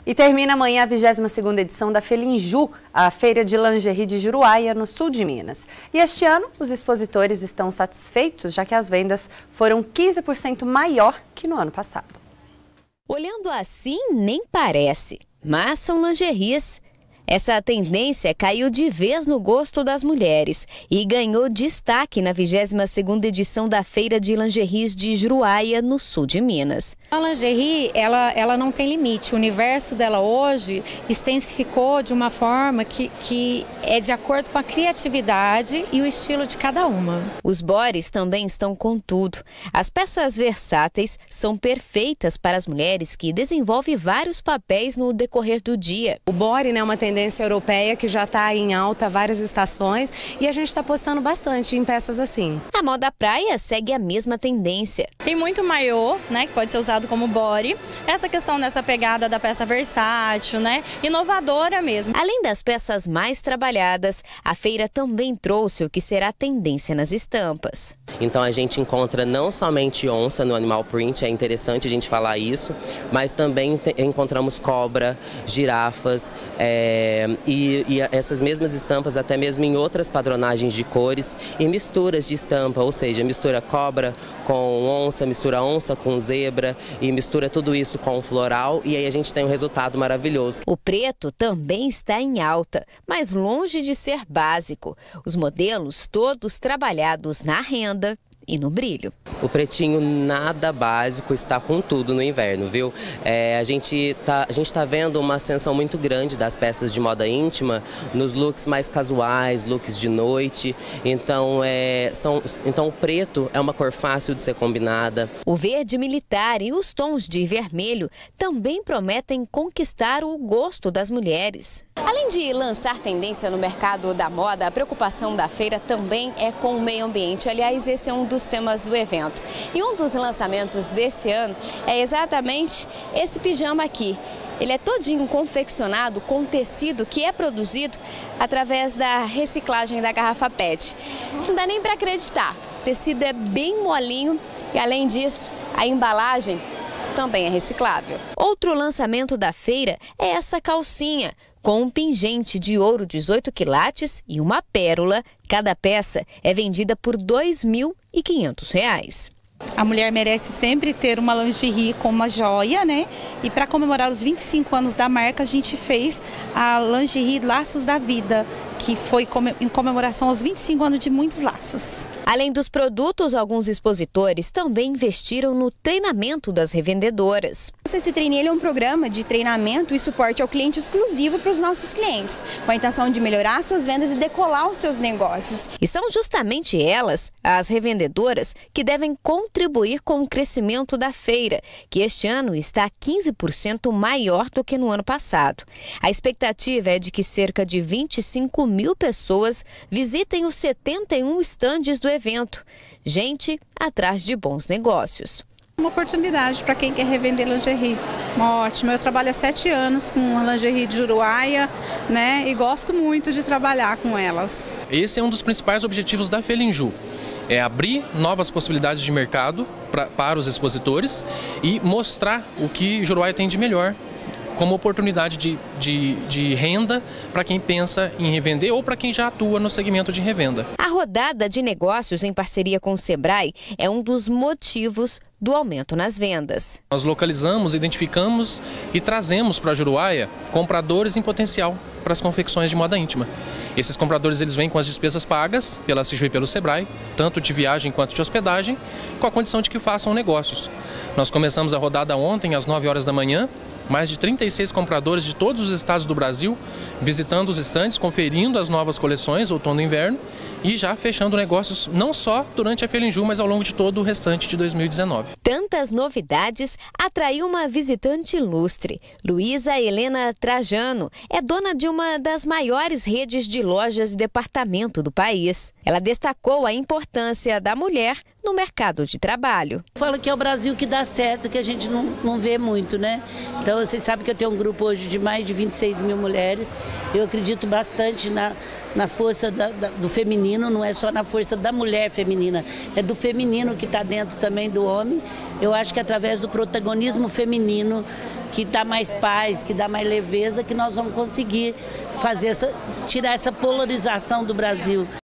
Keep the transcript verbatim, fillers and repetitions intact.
E termina amanhã a vigésima segunda edição da Felinju, a feira de lingerie de Juruáia, no sul de Minas. E este ano, os expositores estão satisfeitos, já que as vendas foram quinze por cento maior que no ano passado. Olhando assim, nem parece, mas são lingeries. Essa tendência caiu de vez no gosto das mulheres e ganhou destaque na vigésima segunda edição da Feira de Lingeries de Juruáia, no sul de Minas. A lingerie, ela, ela não tem limite. O universo dela hoje extensificou de uma forma que, que é de acordo com a criatividade e o estilo de cada uma. Os bores também estão com tudo. As peças versáteis são perfeitas para as mulheres que desenvolvem vários papéis no decorrer do dia. O body, né, é uma tendência tendência europeia que já está em alta várias estações e a gente está apostando bastante em peças assim. A moda praia segue a mesma tendência. Tem muito maiô, né, que pode ser usado como body. Essa questão dessa pegada da peça versátil, né, inovadora mesmo. Além das peças mais trabalhadas, a feira também trouxe o que será tendência nas estampas. Então a gente encontra não somente onça no animal print, é interessante a gente falar isso, mas também encontramos cobra, girafas, é, e, e essas mesmas estampas até mesmo em outras padronagens de cores e misturas de estampa, ou seja, mistura cobra com onça, mistura onça com zebra e mistura tudo isso com floral e aí a gente tem um resultado maravilhoso. O preto também está em alta, mas longe de ser básico. Os modelos todos trabalhados na renda e no brilho. O pretinho nada básico, está com tudo no inverno, viu? É, a gente tá, a gente tá vendo uma ascensão muito grande das peças de moda íntima nos looks mais casuais, looks de noite. Então, é, são, então o preto é uma cor fácil de ser combinada. O verde militar e os tons de vermelho também prometem conquistar o gosto das mulheres. Além de lançar tendência no mercado da moda, a preocupação da feira também é com o meio ambiente. Aliás, esse é um dos temas do evento. E um dos lançamentos desse ano é exatamente esse pijama aqui. Ele é todinho confeccionado com tecido que é produzido através da reciclagem da garrafa P E T. Não dá nem para acreditar. O tecido é bem molinho e, além disso, a embalagem também é reciclável. Outro lançamento da feira é essa calcinha, com um pingente de ouro dezoito quilates e uma pérola. Cada peça é vendida por dois mil e quinhentos reais. A mulher merece sempre ter uma lingerie com uma joia, né? E para comemorar os vinte e cinco anos da marca, a gente fez a lingerie Laços da Vida, que foi em comemoração aos vinte e cinco anos de muitos laços. Além dos produtos, alguns expositores também investiram no treinamento das revendedoras. Esse Trainee é um programa de treinamento e suporte ao cliente exclusivo para os nossos clientes, com a intenção de melhorar suas vendas e decolar os seus negócios. E são justamente elas, as revendedoras, que devem contribuir com o crescimento da feira, que este ano está quinze por cento maior do que no ano passado. A expectativa é de que cerca de vinte e cinco mil pessoas visitem os setenta e um estandes do evento. Gente atrás de bons negócios. Uma oportunidade para quem quer revender lingerie. Ótimo, eu trabalho há sete anos com a lingerie de Juruáia, né, e gosto muito de trabalhar com elas. Esse é um dos principais objetivos da Felinju. É abrir novas possibilidades de mercado pra, para os expositores e mostrar o que Juruáia tem de melhor como oportunidade de, de, de renda para quem pensa em revender ou para quem já atua no segmento de revenda. A rodada de negócios em parceria com o Sebrae é um dos motivos do aumento nas vendas. Nós localizamos, identificamos e trazemos para a Juruáia compradores em potencial para as confecções de moda íntima. Esses compradores eles vêm com as despesas pagas pela Ciju e pelo Sebrae, tanto de viagem quanto de hospedagem, com a condição de que façam negócios. Nós começamos a rodada ontem às nove horas da manhã. Mais de trinta e seis compradores de todos os estados do Brasil visitando os estandes, conferindo as novas coleções, outono e inverno, e já fechando negócios não só durante a Felinju, mas ao longo de todo o restante de dois mil e dezenove. Tantas novidades atraiu uma visitante ilustre. Luísa Helena Trajano é dona de uma das maiores redes de lojas de departamento do país. Ela destacou a importância da mulher no mercado de trabalho. Falo que é o Brasil que dá certo, que a gente não, não vê muito, né? Então, vocês sabem que eu tenho um grupo hoje de mais de vinte e seis mil mulheres. Eu acredito bastante na, na força da, da, do feminino, não é só na força da mulher feminina, é do feminino que está dentro também do homem. Eu acho que através do protagonismo feminino que dá mais paz, que dá mais leveza, que nós vamos conseguir fazer essa, tirar essa polarização do Brasil.